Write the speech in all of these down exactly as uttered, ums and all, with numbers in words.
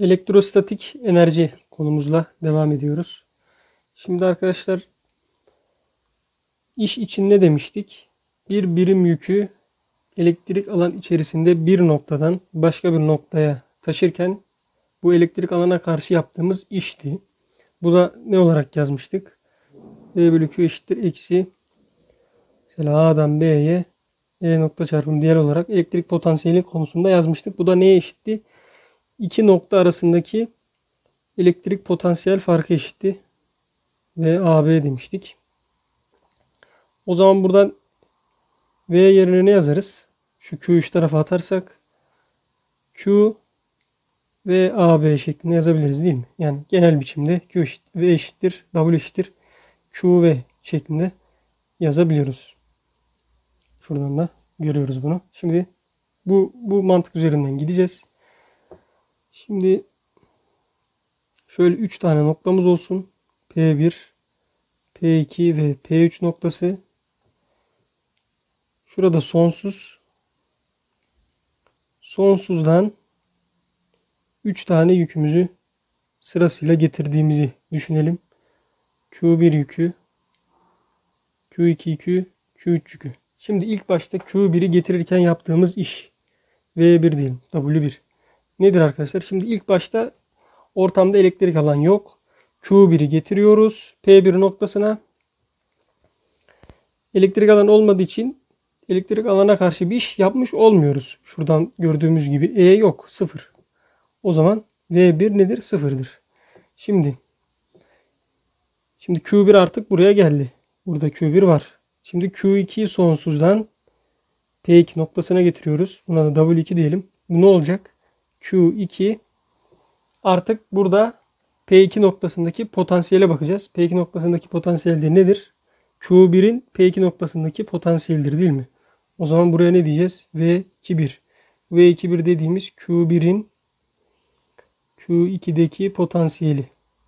Elektrostatik enerji konumuzla devam ediyoruz. Şimdi arkadaşlar iş için ne demiştik? Bir birim yükü elektrik alan içerisinde bir noktadan başka bir noktaya taşırken bu elektrik alana karşı yaptığımız işti. Bu da ne olarak yazmıştık? V bölü Q eşittir eksi mesela A'dan B'ye E nokta çarpım diğer olarak elektrik potansiyeli konusunda yazmıştık. Bu da neye eşitti? İki nokta arasındaki elektrik potansiyel farkı eşitti. Ve A B demiştik. O zaman buradan V yerine ne yazarız? Şu Q üç tarafa atarsak Q ve A B şeklinde yazabiliriz değil mi? Yani genel biçimde Q eşit, V eşittir W eşittir Q V şeklinde yazabiliyoruz. Şuradan da görüyoruz bunu. Şimdi bu, bu mantık üzerinden gideceğiz. Şimdi şöyle üç tane noktamız olsun. P bir, P iki ve P üç noktası. Şurada sonsuz. Sonsuzdan üç tane yükümüzü sırasıyla getirdiğimizi düşünelim. Q bir yükü, Q iki yükü, Q üç yükü. Şimdi ilk başta Q bir'i getirirken yaptığımız iş. V bir diyelim. W bir. Nedir arkadaşlar? Şimdi ilk başta ortamda elektrik alan yok. Q bir'i getiriyoruz P bir noktasına. Elektrik alan olmadığı için elektrik alana karşı bir iş yapmış olmuyoruz. Şuradan gördüğümüz gibi E yok. Sıfır. O zaman V bir nedir? Sıfırdır. Şimdi Şimdi Q bir artık buraya geldi. Burada Q bir var. Şimdi Q iki'yi sonsuzdan P iki noktasına getiriyoruz. Buna da W iki diyelim. Bu ne olacak? Q iki artık burada P iki noktasındaki potansiyele bakacağız. P iki noktasındaki potansiyel de nedir? Q bir'in P iki noktasındaki potansiyeldir değil mi? O zaman buraya ne diyeceğiz? V iki bir. V iki bir dediğimiz Q bir'in Q iki'deki potansiyeli.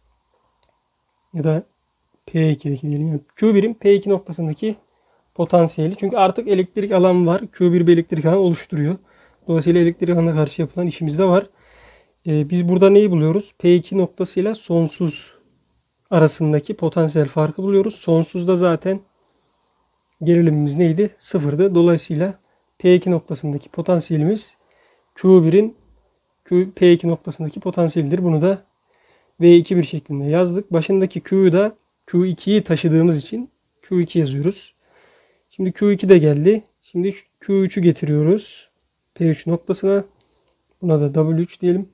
Ya da P iki'deki diyelim. Yani Q bir'in P iki noktasındaki potansiyeli. Çünkü artık elektrik alan var. Q bir bir elektrik alan oluşturuyor. Dolayısıyla elektrik alanına karşı yapılan işimiz de var. Ee, biz burada neyi buluyoruz? P iki noktasıyla sonsuz arasındaki potansiyel farkı buluyoruz. Sonsuzda zaten gerilimimiz neydi? Sıfırdı. Dolayısıyla P iki noktasındaki potansiyelimiz Q bir'in P iki noktasındaki potansiyelidir. Bunu da V iki bir şeklinde yazdık. Başındaki Q'yu da Q iki'yi taşıdığımız için Q iki yazıyoruz. Şimdi Q iki de geldi. Şimdi Q üç'ü getiriyoruz P üç noktasına. Buna da W üç diyelim.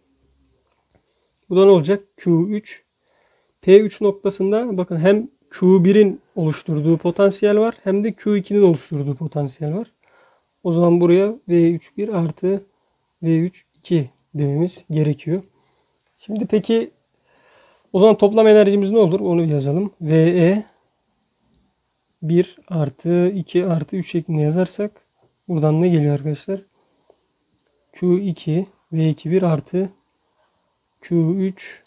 Bu da ne olacak? Q üç. P üç noktasında bakın hem Q bir'in oluşturduğu potansiyel var hem de Q iki'nin oluşturduğu potansiyel var. O zaman buraya V üç bir artı V üç iki dememiz gerekiyor. Şimdi peki o zaman toplam enerjimiz ne olur? Onu yazalım. VE bir artı iki artı üç şeklinde yazarsak buradan ne geliyor arkadaşlar? Q iki V iki bir artı Q üç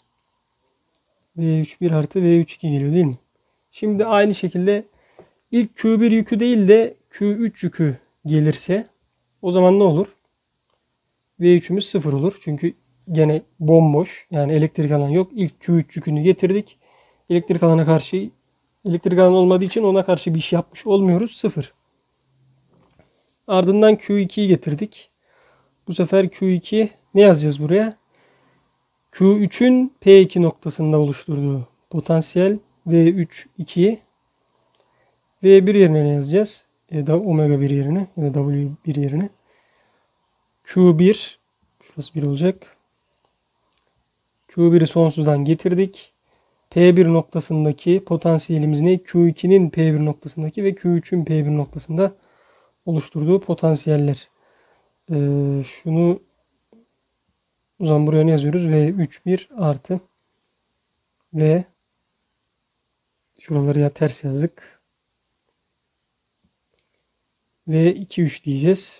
V üç bir artı V üç iki geliyor değil mi? Şimdi aynı şekilde ilk Q bir yükü değil de Q üç yükü gelirse o zaman ne olur? V üç'ümüz sıfır olur. Çünkü gene bomboş. Yani elektrik alan yok. İlk Q üç yükünü getirdik. Elektrik alana karşı elektrik alan olmadığı için ona karşı bir iş yapmış olmuyoruz. Sıfır. Ardından Q iki'yi getirdik. Bu sefer Q iki ne yazacağız buraya? Q üç'ün P iki noktasında oluşturduğu potansiyel V üç iki. V bir yerine ne yazacağız? Ya da omega bir yerine ya da W bir yerine. Q bir şurası bir olacak. Q bir'i sonsuzdan getirdik. P bir noktasındaki potansiyelimiz ne? Q iki'nin P bir noktasındaki ve Q üç'ün P bir noktasında oluşturduğu potansiyeller. Ee, şunu o zaman buraya ne yazıyoruz? V üç bir artı V şuraları ya ters yazdık. V iki üç diyeceğiz.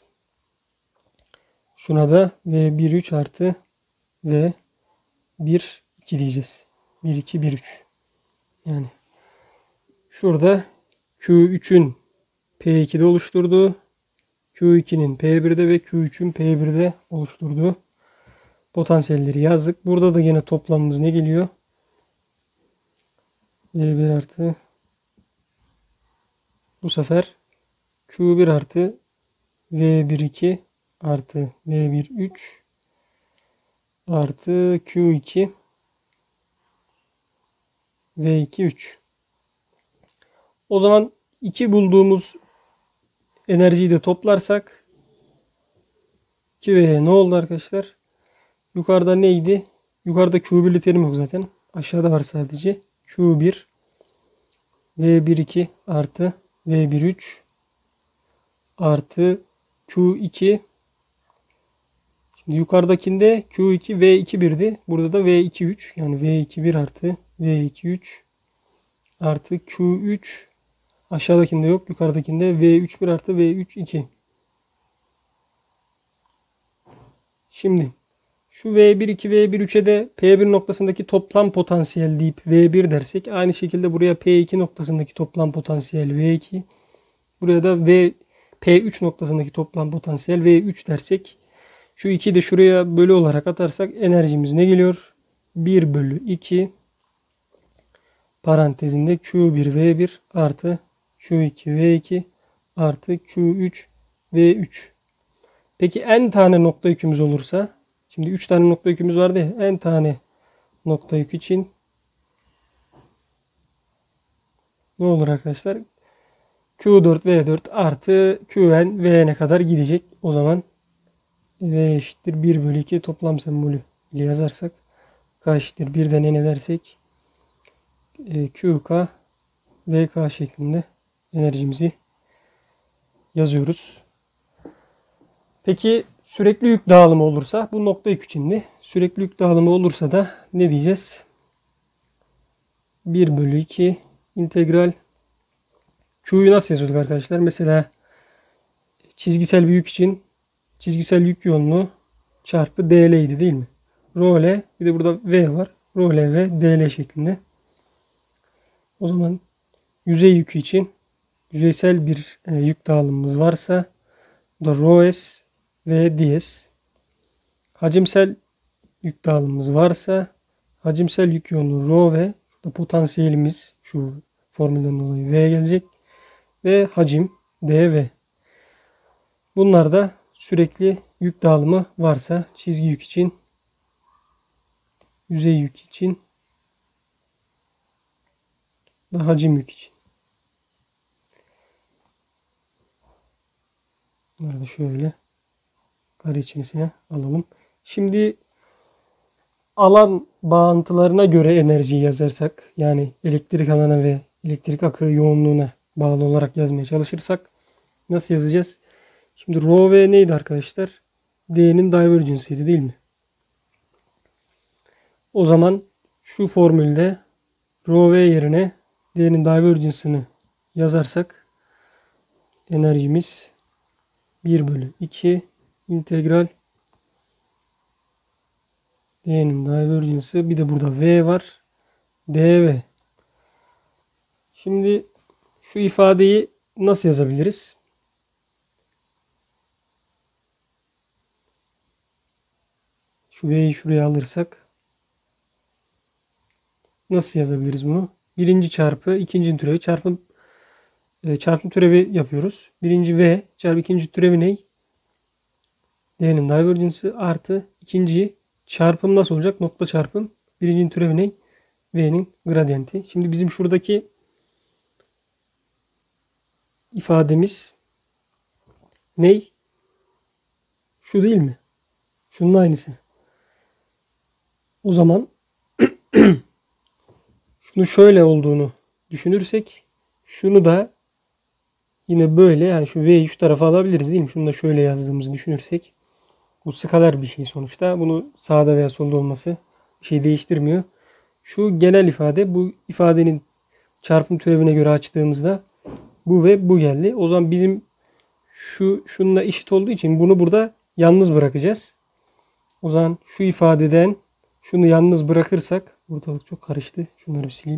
Şuna da V bir üç artı V bir iki diyeceğiz. bir iki bir üç. Yani şurada Q üç'ün P iki'de oluşturduğu, Q iki'nin P bir'de ve Q üç'ün P bir'de oluşturduğu potansiyelleri yazdık. Burada da yine toplamımız ne geliyor? V bir artı bu sefer Q bir artı V bir iki artı V bir üç artı Q iki V iki üç. O zaman iki bulduğumuz enerjiyi de toplarsak iki V'ye ne oldu arkadaşlar? Yukarıda neydi? Yukarıda Q bir'li terim yok zaten. Aşağıda var sadece. Q bir V bir iki artı V bir üç artı Q iki. Şimdi yukarıdakinde Q iki V iki bir'di. Burada da V iki üç. Yani V iki bir artı V iki üç artı Q üç. Aşağıdakinde yok. Yukarıdakinde V üç bir artı V üç iki. Şimdi şu V bir iki V bir üç'e de P bir noktasındaki toplam potansiyel deyip V bir dersek, aynı şekilde buraya P iki noktasındaki toplam potansiyel V iki, buraya da V P üç noktasındaki toplam potansiyel V üç dersek, şu ikiyi de şuraya bölü olarak atarsak enerjimiz ne geliyor? bir bölü iki parantezinde Q bir V bir artı Q iki V iki artı Q üç V üç. Peki n tane nokta yükümüz olursa, şimdi üç tane nokta yükümüz vardı ya, n tane nokta yük için ne olur arkadaşlar? Q dört V dört artı Qn Vn'e kadar gidecek. O zaman V eşittir bir bölü iki toplam sembolü ile yazarsak, K eşittir birden n edersek e, Q K V K şeklinde enerjimizi yazıyoruz. Peki sürekli yük dağılımı olursa, bu nokta yük içindi. Sürekli yük dağılımı olursa da ne diyeceğiz? bir bölü iki integral Q'yu nasıl yazıyorduk arkadaşlar? Mesela çizgisel bir yük için çizgisel yük yoğunluğu çarpı dl idi değil mi? Rho L, bir de burada V var. Rho L ve dl şeklinde. O zaman yüzey yükü için yüzeysel bir e, yük dağılımımız varsa, bu da Rho S ve ds. Hacimsel yük dağılımımız varsa hacimsel yük yoğunluğu Rho ve şurada potansiyelimiz şu formülden dolayı V gelecek ve hacim dv. Bunlar da sürekli yük dağılımı varsa, çizgi yük için, yüzey yük için, da hacim yük için. Bunları da şöyle kare içerisine alalım. Şimdi alan bağıntılarına göre enerjiyi yazarsak, yani elektrik alanı ve elektrik akığı yoğunluğuna bağlı olarak yazmaya çalışırsak nasıl yazacağız? Şimdi Rho V neydi arkadaşlar? D'nin divergence'ıydı değil mi? O zaman şu formülde Rho V yerine D'nin divergence'ını yazarsak enerjimiz bir bölü iki integral D'nin divergence'ı, bir de burada V var, dv. Şimdi şu ifadeyi nasıl yazabiliriz? Şu V'yi şuraya alırsak nasıl yazabiliriz bunu? Birinci çarpı ikinci türevi çarpım e, çarpım türevi yapıyoruz. Birinci V çarpı ikinci türevi ne? D'nin divergence'ı artı ikinci çarpım nasıl olacak? Nokta çarpım. Birincinin türevi ne? V'nin gradiyenti. Şimdi bizim şuradaki ifademiz ne? Şu değil mi? Şunun aynısı. O zaman şunu şöyle olduğunu düşünürsek, şunu da yine böyle, yani şu V'yi şu tarafa alabiliriz değil mi? Şunu da şöyle yazdığımızı düşünürsek, bu skaler bir şey sonuçta. Bunu sağda veya solda olması bir şey değiştirmiyor. Şu genel ifade, bu ifadenin çarpım türevine göre açtığımızda bu ve bu geldi. O zaman bizim şu şununla eşit olduğu için bunu burada yalnız bırakacağız. O zaman şu ifadeden şunu yalnız bırakırsak, ortalık çok karıştı. Şunları bir sileyim.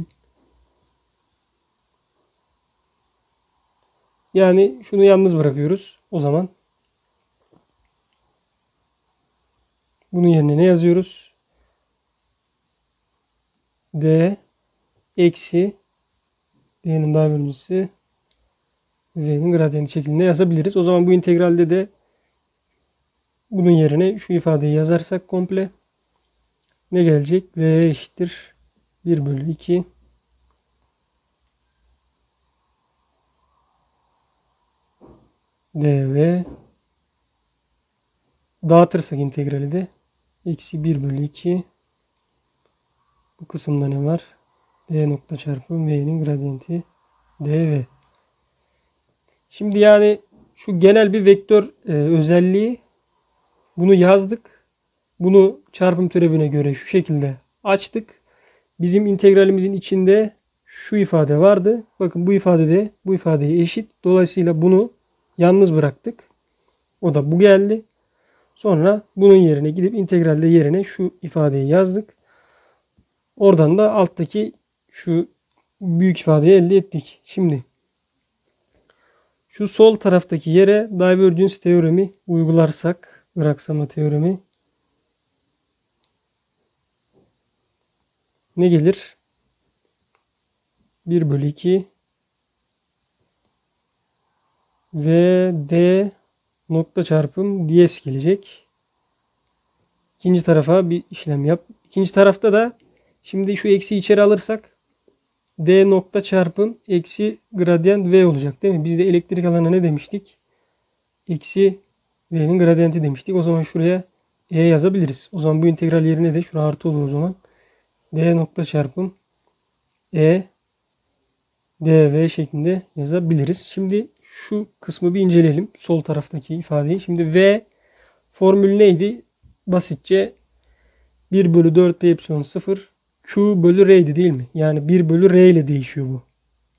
Yani şunu yalnız bırakıyoruz. O zaman Bunun yerine ne yazıyoruz? D eksi D'nin divergence'ı V'nin gradiyenti şeklinde yazabiliriz. O zaman bu integralde de bunun yerine şu ifadeyi yazarsak komple ne gelecek? V eşittir bir bölü iki dv, dağıtırsak integrali de eksi bir bölü iki, bu kısımda ne var? D nokta çarpı V'nin gradiyenti dv. Şimdi yani şu genel bir vektör e, özelliği, bunu yazdık. Bunu çarpım türevine göre şu şekilde açtık. Bizim integralimizin içinde şu ifade vardı. Bakın bu ifadede bu ifadeye eşit. Dolayısıyla bunu yalnız bıraktık. O da bu geldi. Sonra bunun yerine gidip integralde yerine şu ifadeyi yazdık. Oradan da alttaki şu büyük ifadeyi elde ettik. Şimdi şu sol taraftaki yere divergence teoremi uygularsak, iraksama teoremi ne gelir? bir bölü iki ve d nokta çarpım ds gelecek. İkinci tarafa bir işlem yap. İkinci tarafta da şimdi şu eksi içeri alırsak d nokta çarpım eksi gradiyent v olacak değil mi? Biz de elektrik alanına ne demiştik? Eksi v'nin gradiyenti demiştik. O zaman şuraya e yazabiliriz. O zaman bu integral yerine de şuraya artı olur o zaman. D nokta çarpım E dv şeklinde yazabiliriz. Şimdi şu kısmı bir inceleyelim. Sol taraftaki ifadeyi. Şimdi V formülü neydi? Basitçe bir bölü dört pi epsilon sıfır Q bölü R'ydi değil mi? Yani bir bölü R ile değişiyor bu.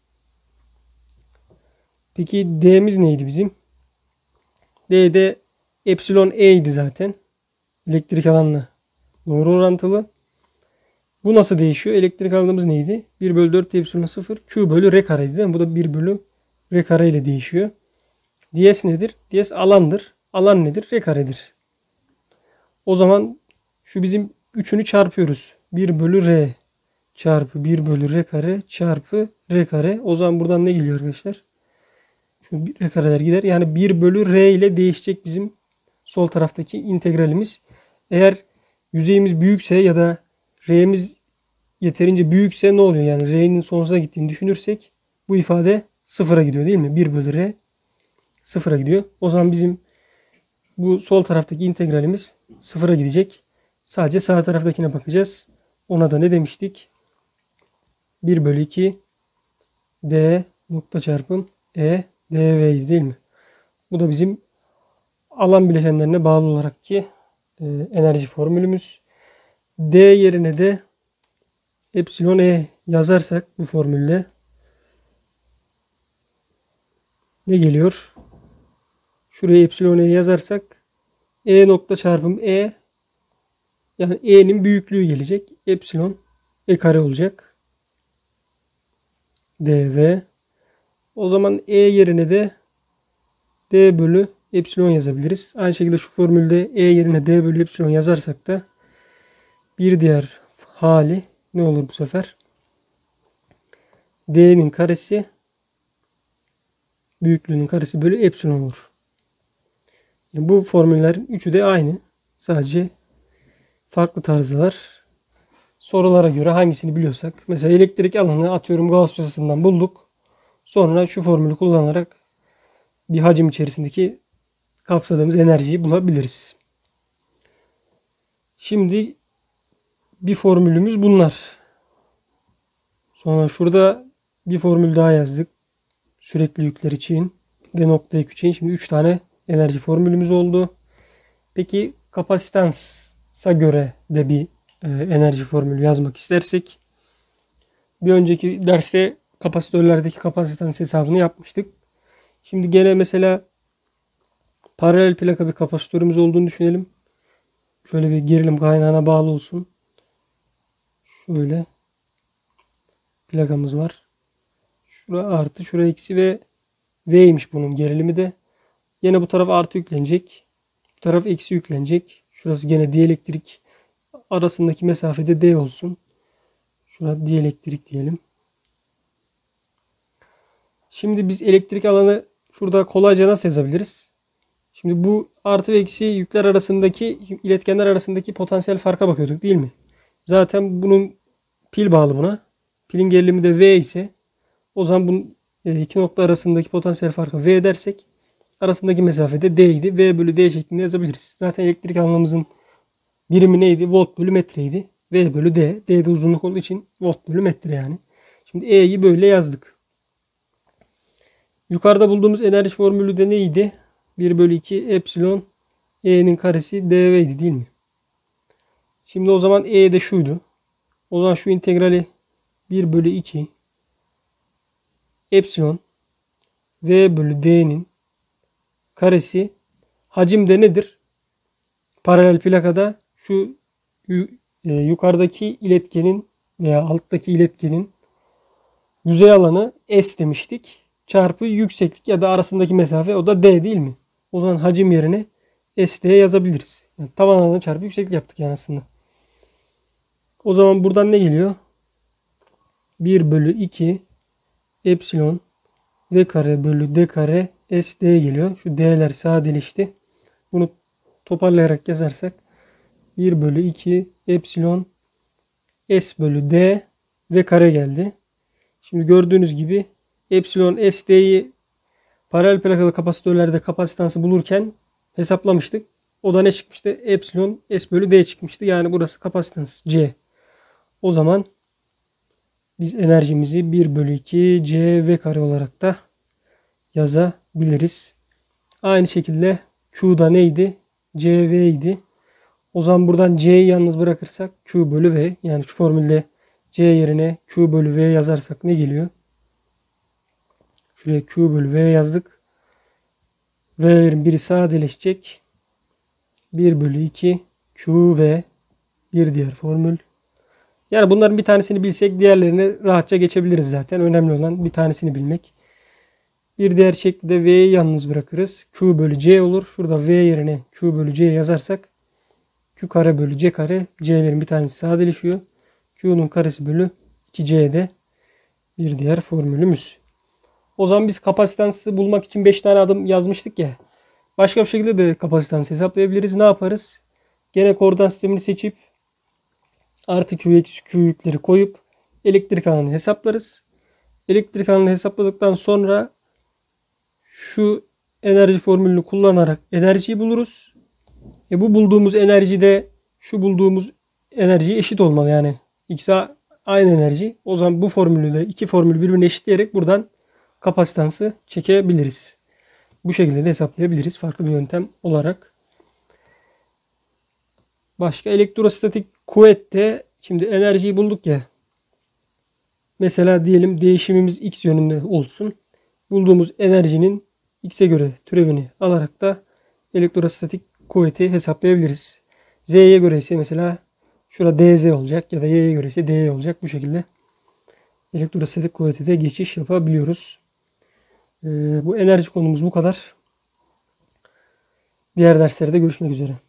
Peki D'miz neydi bizim? D de epsilon E'ydi zaten. Elektrik alanla doğru orantılı. Bu nasıl değişiyor? Elektrik alanımız neydi? bir bölü dört pi epsilon sıfır Q bölü R kareydi değil mi? Bu da bir bölü R kare ile değişiyor. Ds nedir? Ds alandır. Alan nedir? R karedir. O zaman şu bizim üçünü çarpıyoruz. bir bölü R çarpı bir bölü R kare çarpı R kare. O zaman buradan ne geliyor arkadaşlar? Şu R kareler gider. Yani bir bölü R ile değişecek bizim sol taraftaki integralimiz. Eğer yüzeyimiz büyükse ya da R'miz yeterince büyükse ne oluyor? Yani R'nin sonsuza gittiğini düşünürsek bu ifade sıfıra gidiyor değil mi? bir bölü R sıfıra gidiyor. O zaman bizim bu sol taraftaki integralimiz sıfıra gidecek. Sadece sağ taraftakine bakacağız. Ona da ne demiştik? bir bölü iki D nokta çarpım E dv değil mi? Bu da bizim alan bileşenlerine bağlı olarak ki e, enerji formülümüz. D yerine de epsilon E yazarsak bu formülde ne geliyor? Şuraya epsilon E yazarsak E nokta çarpım E, yani E'nin büyüklüğü gelecek. Epsilon E kare olacak. dv. O zaman E yerine de D bölü epsilon yazabiliriz. Aynı şekilde şu formülde E yerine D bölü epsilon yazarsak da bir diğer hali ne olur bu sefer? D'nin karesi büyüklüğünün karesi bölü epsilon olur. Yani bu formüllerin üçü de aynı. Sadece farklı tarzlar. Sorulara göre hangisini biliyorsak. Mesela elektrik alanı atıyorum Gauss yasasından bulduk. Sonra şu formülü kullanarak bir hacim içerisindeki kapsadığımız enerjiyi bulabiliriz. Şimdi bir formülümüz bunlar. Sonra şurada bir formül daha yazdık. Sürekli yükler için ve nokta yük için. Şimdi üç tane enerji formülümüz oldu. Peki kapasitansa göre de bir e, enerji formülü yazmak istersek. Bir önceki derste kapasitörlerdeki kapasitans hesabını yapmıştık. Şimdi gene mesela paralel plaka bir kapasitörümüz olduğunu düşünelim. Şöyle bir gerilim kaynağına bağlı olsun. Şöyle plakamız var. Şura artı, şura eksi ve V'ymiş bunun gerilimi de. Yine bu taraf artı yüklenecek. Bu taraf eksi yüklenecek. Şurası gene dielektrik. Arasındaki mesafede D olsun. Şuna dielektrik diyelim. Şimdi biz elektrik alanı şurada kolayca nasıl yazabiliriz? Şimdi bu artı ve eksi yükler arasındaki, iletkenler arasındaki potansiyel farka bakıyorduk değil mi? Zaten bunun pil bağlı buna. Pilin gerilimi de V ise o zaman bunun iki nokta arasındaki potansiyel farkı V dersek arasındaki mesafede D idi. V bölü D şeklinde yazabiliriz. Zaten elektrik alanımızın birimi neydi? Volt bölü metreydi. V bölü D. D de uzunluk olduğu için volt bölü metre yani. Şimdi E'yi böyle yazdık. Yukarıda bulduğumuz enerji formülü de neydi? bir bölü iki epsilon E'nin karesi dV idi değil mi? Şimdi o zaman E de şuydu. O zaman şu integrali bir bölü iki epsilon V bölü D'nin karesi hacim de nedir? Paralel plakada şu yukarıdaki iletkenin veya alttaki iletkenin yüzey alanı S demiştik. Çarpı yükseklik ya da arasındaki mesafe, o da D değil mi? O zaman hacim yerine S diye yazabiliriz. Yani tavan alanı çarpı yükseklik yaptık yani aslında. O zaman buradan ne geliyor? bir bölü iki epsilon V kare bölü D kare S D geliyor. Şu D'ler sadeleşti. Bunu toparlayarak yazarsak bir bölü iki epsilon S bölü D V kare geldi. Şimdi gördüğünüz gibi epsilon S D'yi paralel plakalı kapasitörlerde kapasitansı bulurken hesaplamıştık. O da ne çıkmıştı? Epsilon S bölü D çıkmıştı. Yani burası kapasitans C. O zaman biz enerjimizi bir bölü iki C V kare olarak da yazabiliriz. Aynı şekilde Q'da neydi? C V idi. O zaman buradan C'yi yalnız bırakırsak Q bölü V, yani şu formülde C yerine Q bölü V yazarsak ne geliyor? Şuraya Q bölü V yazdık. V'lerin biri sadeleşecek. bir bölü iki Q V, bir diğer formül. Yani bunların bir tanesini bilsek diğerlerini rahatça geçebiliriz zaten. Önemli olan bir tanesini bilmek. Bir diğer şekilde V'yi yalnız bırakırız. Q bölü C olur. Şurada V yerine Q bölü C yazarsak Q kare bölü C kare. C'lerin bir tanesi sadeleşiyor. Q'nun karesi bölü iki C'de bir diğer formülümüz. O zaman biz kapasitansı bulmak için beş tane adım yazmıştık ya. Başka bir şekilde de kapasitansı hesaplayabiliriz. Ne yaparız? Gene koordinat sistemini seçip artı Q eksi Q yükleri koyup elektrik alanını hesaplarız. Elektrik alanını hesapladıktan sonra şu enerji formülünü kullanarak enerjiyi buluruz. E bu bulduğumuz enerji de şu bulduğumuz enerjiye eşit olmalı. Yani X'a aynı enerji. O zaman bu formülü de iki formülü birbirine eşitleyerek buradan kapasitansı çekebiliriz. Bu şekilde de hesaplayabiliriz farklı bir yöntem olarak. Başka elektrostatik kuvvette şimdi enerjiyi bulduk ya. Mesela diyelim değişimimiz X yönünde olsun. Bulduğumuz enerjinin X'e göre türevini alarak da elektrostatik kuvveti hesaplayabiliriz. Z'ye göre ise mesela şurada D Z olacak ya da Y'ye göre ise D Y olacak. Bu şekilde elektrostatik kuvvete de geçiş yapabiliyoruz. Ee, bu enerji konumuz bu kadar. Diğer derslerde görüşmek üzere.